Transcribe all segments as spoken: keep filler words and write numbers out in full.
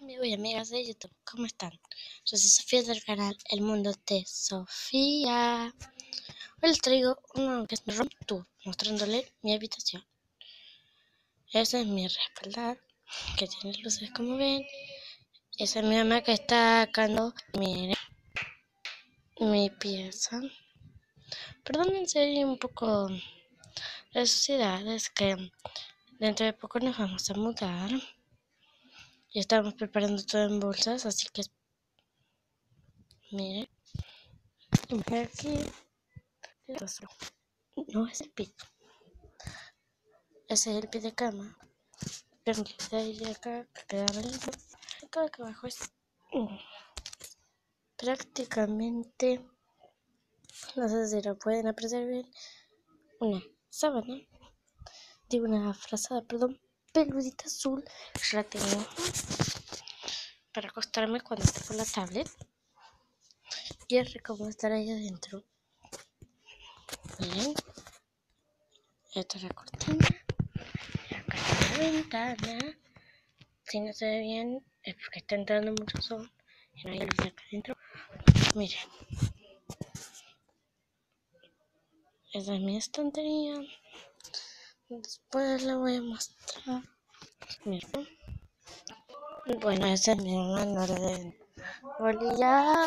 Amigos y amigas de YouTube, ¿cómo están? Yo soy Sofía del canal El Mundo de Sofía. Hoy les traigo uno que es mi room tour, mostrándole mi habitación. Ese es mi respaldar, que tiene luces como ven. Esa es mi mamá que está sacando mi, mi pieza. Perdonen si hay un poco de suciedad, es que dentro de poco nos vamos a mudar. Y estamos preparando todo en bolsas, así que miren. Aquí el rostro. No es el pie. Ese es el pie de cama. Pero de ahí de acá que queda lindo. Acá, acá abajo es mm, prácticamente, no sé si lo pueden apreciar bien, una sábana de una frazada, perdón, peludita azul. Yo la tengo para acostarme cuando esté con la tablet. Y es como estar ahí adentro. Miren, esta es la cortina. Y acá está la ventana. Si no se ve bien es porque está entrando mucho sol y no hay luz acá adentro. Miren, esa es mi estantería. Después la voy a mostrar. Miren. Bueno, ese es mi hermano de bolilla.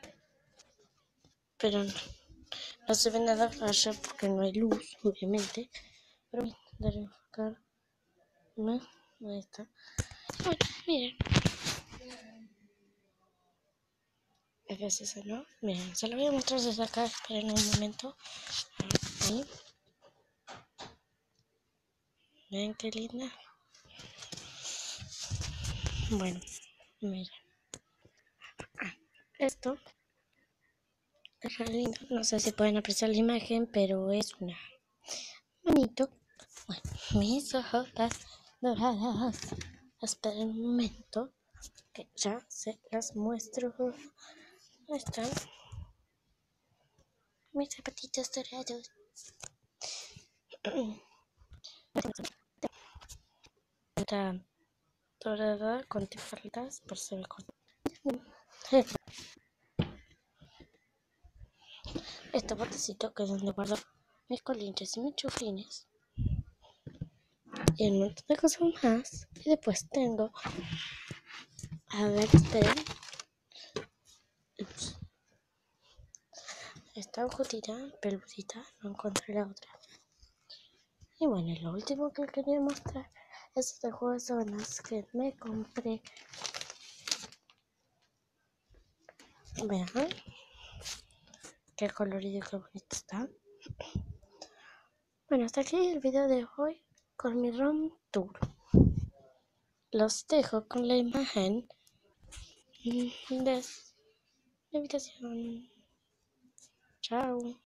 Pero no, no se ve nada allá porque no hay luz, obviamente. Pero daré a enfocar. ¿No? Ahí está. Bueno, miren. Es que es eso, ¿no? Miren, se lo voy a mostrar desde acá. Esperen un momento. Ahí. Ven qué linda. Bueno, miren. Ah, esto es re lindo. No sé si pueden apreciar la imagen, pero es una bonito. Bueno, mis hojotas doradas. Esperen un momento, que ya se las muestro. Ahí están mis zapatitos dorados. Está dorada con tifaldas por ser corta. Este botecito que es donde guardo mis colinches y mis chuflines. Y un montón de cosas más. Y después tengo, a ver, esperen. Ups. Esta agujita peludita, no encontré la otra. Y bueno, lo último que quería mostrar es este juego de sábanas que me compré. Vean qué colorido y qué bonito está. Bueno, hasta aquí el video de hoy con mi room tour. Los dejo con la imagen de mi habitación. Chao.